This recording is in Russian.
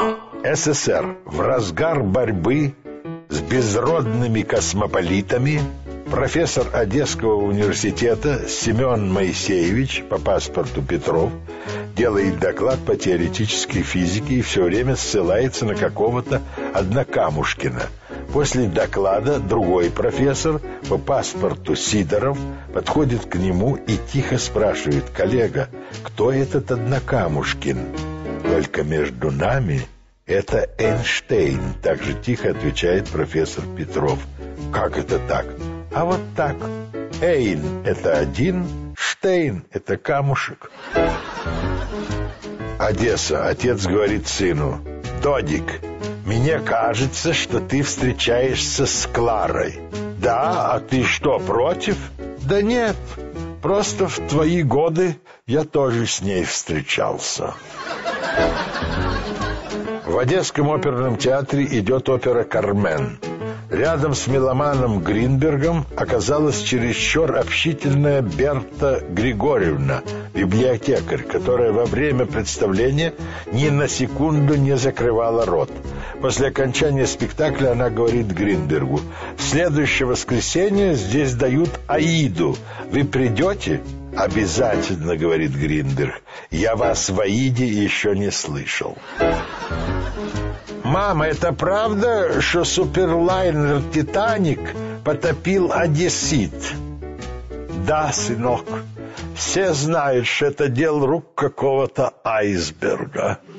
СССР в разгар борьбы с безродными космополитами профессор Одесского университета Семен Моисеевич, по паспорту Петров, делает доклад по теоретической физике и все время ссылается на какого-то Однокамушкина. После доклада другой профессор, по паспорту Сидоров, подходит к нему и тихо спрашивает: «Коллега, кто этот Однокамушкин?» «Только между нами это Эйнштейн», также тихо отвечает профессор Петров. «Как это так?» «А вот так. Эйн — это один, Штейн — это камушек». Одесса. Отец говорит сыну: «Додик, мне кажется, что ты встречаешься с Кларой». «Да? А ты что, против?» «Да нет, просто в твои годы я тоже с ней встречался». В Одесском оперном театре идет опера «Кармен». Рядом с меломаном Гринбергом оказалась чересчур общительная Берта Григорьевна, библиотекарь, которая во время представления ни на секунду не закрывала рот. После окончания спектакля она говорит Гринбергу: «В следующее воскресенье здесь дают Аиду. Вы придете?» «Обязательно», — говорит Гринберг. «Я вас в Аиде еще не слышал». «Мама, это правда, что суперлайнер «Титаник» потопил одессит?» «Да, сынок, все знают, что это дело рук какого-то айсберга».